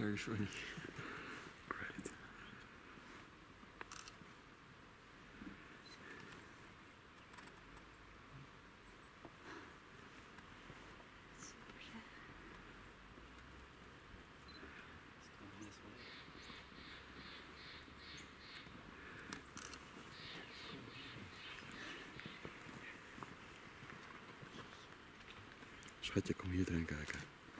Very funny. Great. Schatje, kom hier erin kijken.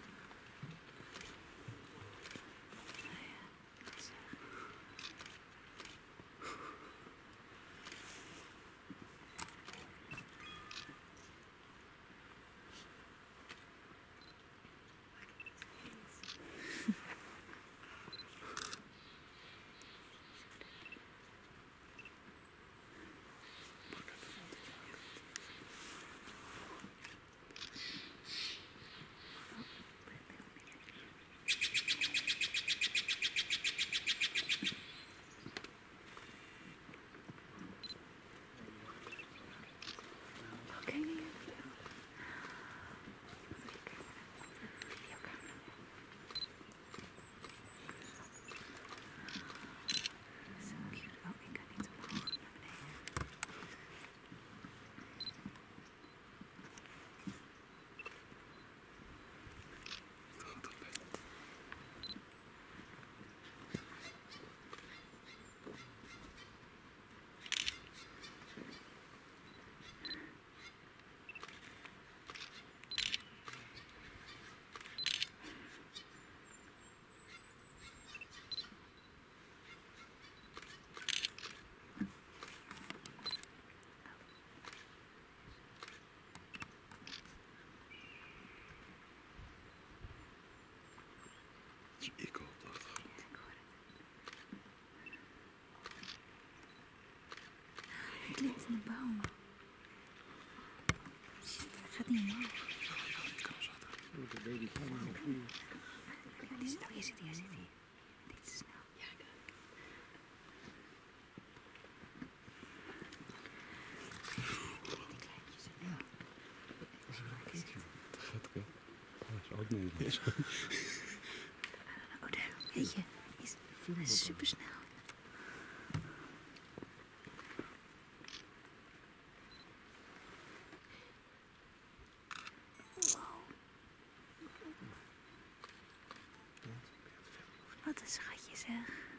Ik hoop dat het gaat. Hij klimt in de boom. Shit, hij gaat niet omhoog. Ja, ik kan zaten. De baby kan niet meer. Oh, hier zit hij, hier zit hij. Niet te snel. Ja, ik die kleintjes. Ja. Dat is een raar kindje. Dat gaat wel. Dat is ook Nederlands. Oh, daar. Weet je. Hij is super snel. Wat een schatje zeg.